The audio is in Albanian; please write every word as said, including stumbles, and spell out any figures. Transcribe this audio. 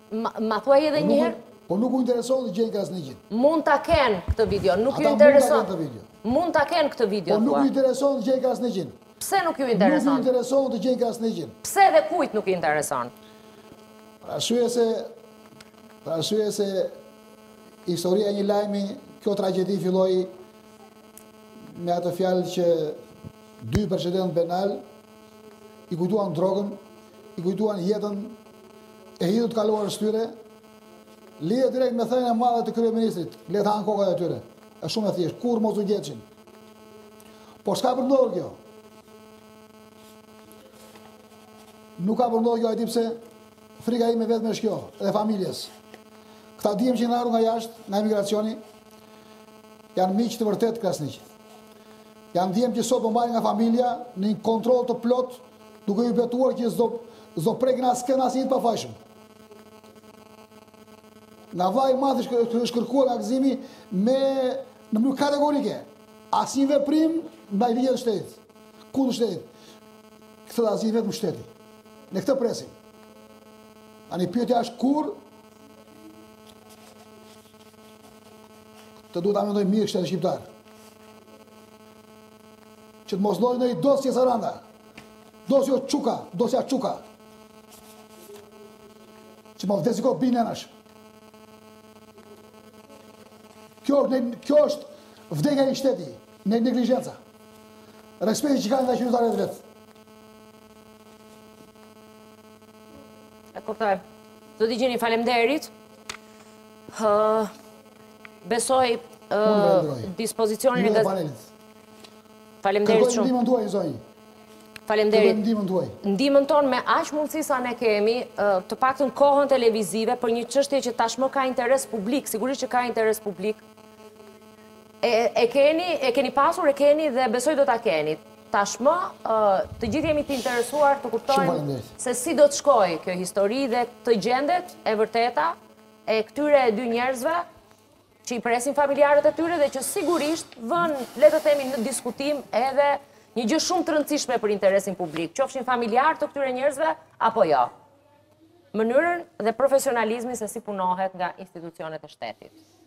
Ma thuaj edhe njëherë? Po nuk u intereson të gjenë Krasniqin. Mund ta kenë këtë video, nuk ju intereson. Mund ta kenë këtë video, po nuk ju intereson të gjenë Krasniqin. Pse nuk ju intereson? Nuk ju intereson të gjenë Krasniqin. Pse dhe kujt nuk ju intereson? Për arsye se, për arsye se historia e një lajmi, kjo tragjedi filloi me atë fjalë që dy precedent penal i kujtuan drogën, i kujtuan jetën e hitut kaluar së tyre, lidhe direkt me thënien e madhe të kryeministrit, le të hanë kokat e tyre. Është shumë e thjeshtë, kur mos u gjetëshin. Po s'ka përndodhur kjo? Nuk ka përndodhur kjo, e di pse frika ime vetëm është kjo, edhe familjes. Këta dihem që në arru nga jashtë, nga emigracioni, janë miq të vërtet Krasniqit. Janë dihem që sot po mbajnë nga familja në një kontroll të plot, duke ju betuar që s'do prekin asnjë asnjë të pafajshëm. Nga vaj madh është kërkuar nga gëzimi me në mënyrë kategorike. Asnjë veprim ndaj ligjit të shtetit. Kundër shtetit. Këtë do asnjë vetëm shteti. Ne këtë presim. Ani pyetja është kur të duhet ta mendoj mirë shteti shqiptar. Që të mos llojë në dosje Saranda. Dosja Çuka, dosja Çuka. Që më vdesi ko binenash. Kjo, kjo është vdekja e shteti, në neglizhenca. Respekti që kanë nga qytetarët vetë. E kuptoj. Do t'i gjeni faleminderit. Uh, besoj uh, dispozicionin e gazetit. Faleminderit shumë. Kërkoj ndihmën tuaj, zonjë. Faleminderit. Kërkoj ndihmën tuaj. Ndihmën tonë me aq mundësi sa ne kemi, uh, të paktën kohën televizive për një çështje që tashmë ka interes publik, sigurisht që ka interes publik. E, e keni, e keni pasur, e keni dhe besoj do ta keni. Tashmë, uh, të gjithë jemi të interesuar të kuptojmë se si do të shkojë kjo histori dhe të gjendet e vërteta e këtyre dy njerëzve që i presin familjarët e tyre dhe që sigurisht vën, le të themi, në diskutim edhe një gjë shumë të rëndësishme për interesin publik, qofshin familjarë të këtyre njerëzve apo jo. Mënyrën dhe profesionalizmin se si punohet nga institucionet e shtetit.